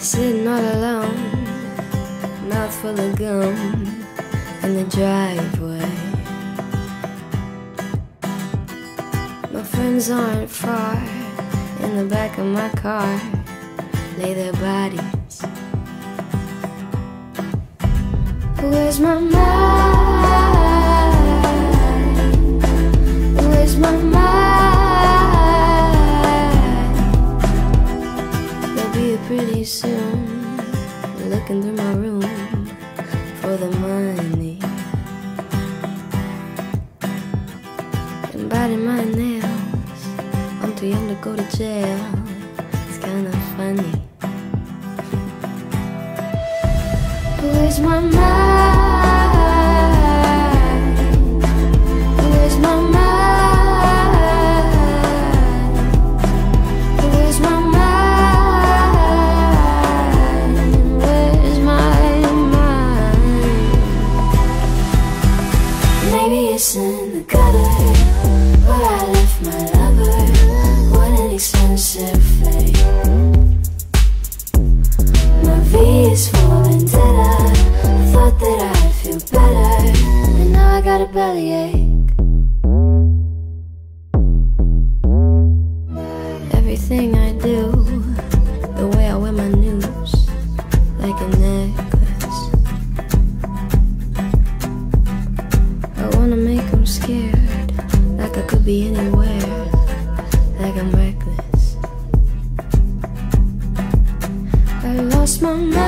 Sitting all alone, mouth full of gum in the driveway. My friends aren't far, in the back of my car lay their bodies. Where's my mind? Where's my mind? They'll be here pretty soon, looking through my room for the money and biting my nails. I'm too young to go to jail. It's kinda funny. Where's my mind? Where's my mind? Where's my mind? Where's my mind? Maybe it's in the gutter where I left my lover. What an expensive fate. My V is for vendetta. I thought that I'd feel better, and now I got a bellyache. Everything I do, the way I wear my news, like a necklace. I wanna make them scared, like I could be anywhere, like I'm reckless. I lost my mind.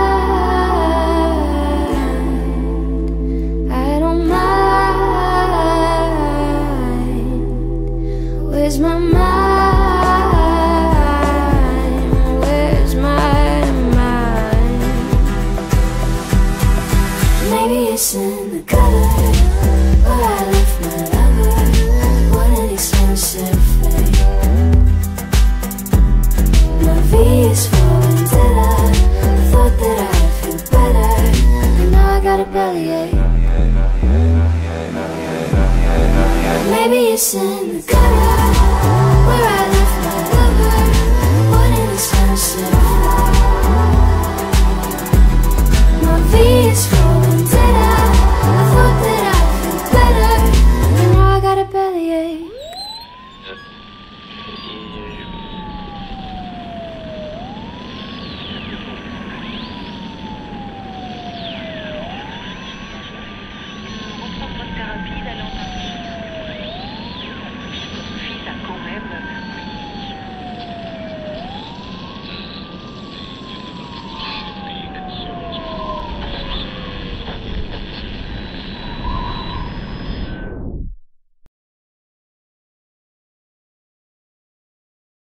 I don't mind. Where's my mind? Where's my mind? Maybe it's in the gutter where I left my lover. What an expensive fate. My V is for vendetta. I thought that I'd feel better, and now I got a bellyache. Maybe it's in the gutter.